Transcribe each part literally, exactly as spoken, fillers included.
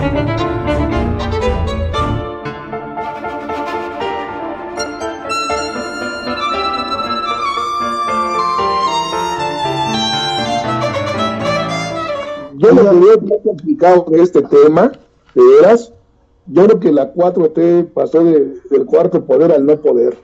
Yo lo que veo muy complicado en este tema, de veras, yo creo que la cuatro T pasó de, del cuarto poder al no poder.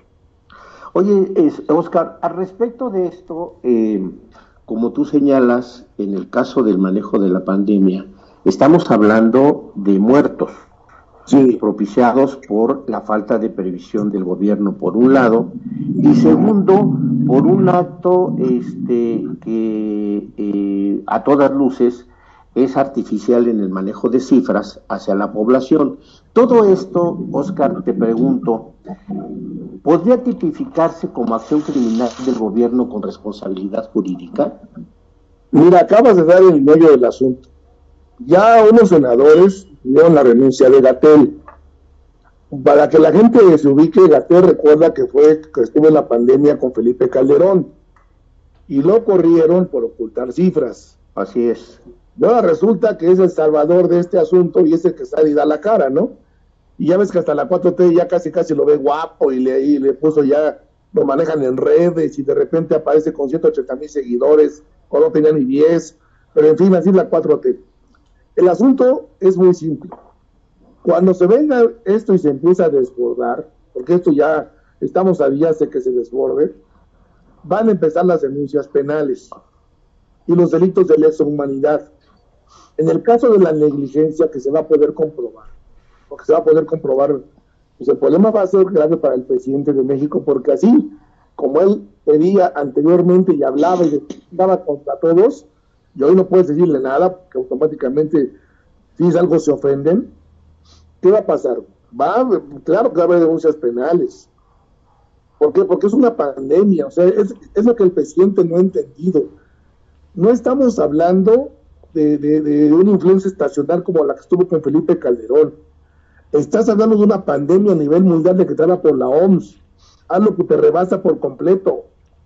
Oye, es, Oscar, al respecto de esto, eh, como tú señalas, en el caso del manejo de la pandemia, estamos hablando de muertos, sí, propiciados por la falta de previsión del gobierno, por un lado, y segundo, por un acto este, que eh, a todas luces es artificial en el manejo de cifras hacia la población. Todo esto, Oscar, te pregunto, ¿podría tipificarse como acción criminal del gobierno con responsabilidad jurídica? Mira, acabas de dar el medio del asunto. Ya unos senadores dieron la renuncia de Gatell. Para que la gente se ubique, Gatell recuerda que fue que estuvo en la pandemia con Felipe Calderón y lo corrieron por ocultar cifras. Así es. Ahora resulta que es el salvador de este asunto y es el que sale y da la cara, ¿no? Y ya ves que hasta la cuatro T ya casi casi lo ve guapo y le, y le puso ya, lo manejan en redes y de repente aparece con ciento ochenta mil seguidores, o no tenía ni diez, pero en fin, así es la cuatro T. El asunto es muy simple. Cuando se venga esto y se empieza a desbordar, porque esto ya estamos a días de que se desborde, van a empezar las denuncias penales y los delitos de lesa humanidad. En el caso de la negligencia que se va a poder comprobar, porque se va a poder comprobar, pues el problema va a ser grave para el presidente de México, porque así como él pedía anteriormente y hablaba y daba contra todos, y hoy no puedes decirle nada, porque automáticamente si es algo se ofenden. ¿Qué va a pasar? Va, claro que va a haber denuncias penales. ¿Por qué? Porque es una pandemia, o sea, es, es lo que el presidente no ha entendido. No estamos hablando de, de, de una influencia estacional como la que estuvo con Felipe Calderón. Estás hablando de una pandemia a nivel mundial decretada por la O M S, algo que te rebasa por completo.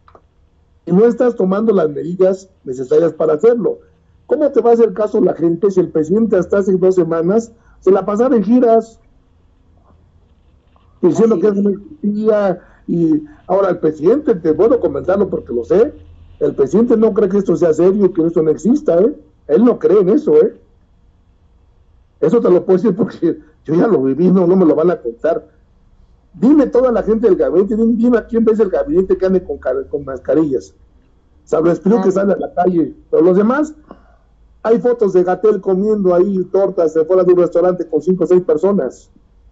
Y no estás tomando las medidas necesarias para hacerlo. ¿Cómo te va a hacer caso la gente si el presidente hasta hace dos semanas se la pasaba en giras, diciendo que es mentira? Y ahora el presidente, te puedo comentarlo porque lo sé, el presidente no cree que esto sea serio, que esto no exista, ¿eh? Él no cree en eso, ¿eh? Eso te lo puedo decir porque yo ya lo viví, no, no me lo van a contar. Dime toda la gente del gabinete, dime, dime a quién ves el gabinete que ande con, con mascarillas. Salvo Espíritu que sale a la calle, pero los demás, hay fotos de Gatell comiendo ahí tortas fuera de un restaurante con cinco o seis personas.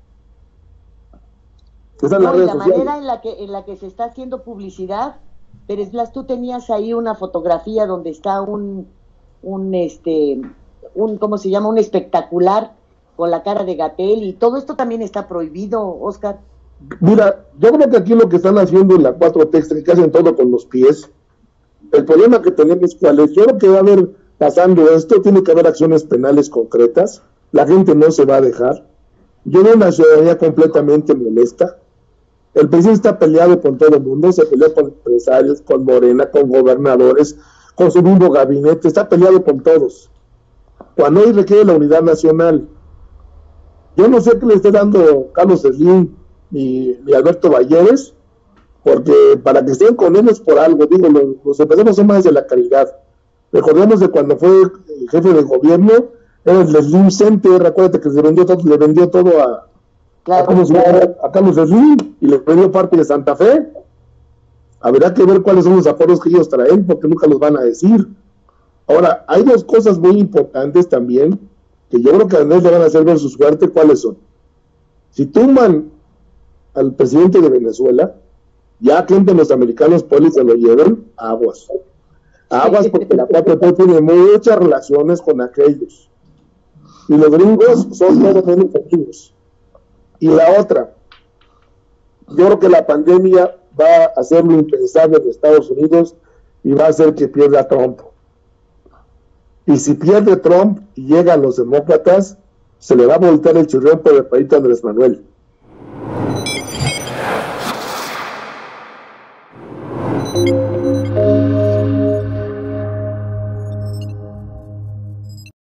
No, y la sociales. manera en la que en la que se está haciendo publicidad, Pérez Blas, tú tenías ahí una fotografía donde está un, un este, un, ¿cómo se llama? Un espectacular con la cara de Gatell, y todo esto también está prohibido, Oscar. Mira, yo creo que aquí lo que están haciendo en la cuatro T es que hacen todo con los pies. El problema que tenemos, ¿cuál es? Yo creo que va a haber, pasando esto, tiene que haber acciones penales concretas. La gente no se va a dejar. Yo veo una ciudadanía completamente molesta. El presidente está peleado con todo el mundo, se peleó con empresarios, con Morena, con gobernadores, con su mismo gabinete, está peleado con todos. Cuando hoy requiere la unidad nacional, yo no sé qué le esté dando Carlos Slim ni, ni Alberto Valleres, porque para que estén con ellos por algo, digo, los, los empresarios son más de la caridad. Recordemos de cuando fue el jefe de gobierno, era el Slim Center, acuérdate que se vendió todo, le vendió todo a, claro, a, Carlos, a Carlos Slim y le vendió parte de Santa Fe. Habrá que ver cuáles son los acuerdos que ellos traen, porque nunca los van a decir. Ahora, hay dos cosas muy importantes también, que yo creo que a Andrés le van a hacer ver su suerte. ¿Cuáles son? Si tumban al presidente de Venezuela, ya que entre los americanos pues se lo lleven, aguas. Aguas, porque la cuatro T tiene muchas relaciones con aquellos. Y los gringos son todos menos efectivos. Y la otra, yo creo que la pandemia va a hacer lo impensable en Estados Unidos y va a hacer que pierda Trump. Y si pierde Trump y llegan los demócratas, se le va a voltear el churrión por el país de Andrés Manuel.